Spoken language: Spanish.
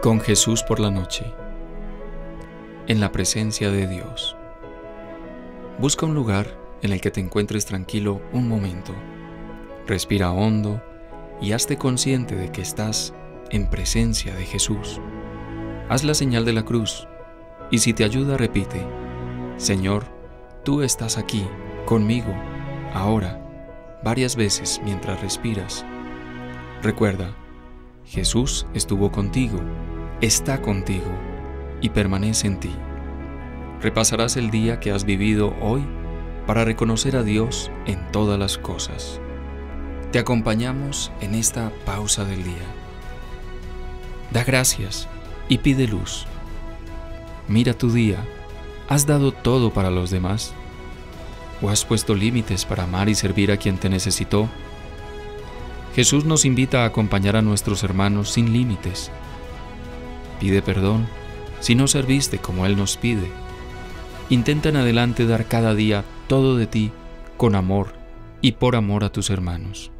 Con Jesús por la noche, en la presencia de Dios. Busca un lugar en el que te encuentres tranquilo un momento. Respira hondo y hazte consciente de que estás en presencia de Jesús. Haz la señal de la cruz y si te ayuda repite: Señor, tú estás aquí, conmigo, ahora, varias veces mientras respiras. Recuerda, Jesús estuvo contigo, está contigo y permanece en ti. Repasarás el día que has vivido hoy para reconocer a Dios en todas las cosas. Te acompañamos en esta pausa del día. Da gracias y pide luz. Mira tu día. ¿Has dado todo para los demás? ¿O has puesto límites para amar y servir a quien te necesitó? Jesús nos invita a acompañar a nuestros hermanos sin límites. Pide perdón si no serviste como Él nos pide. Intenta en adelante dar cada día todo de ti con amor y por amor a tus hermanos.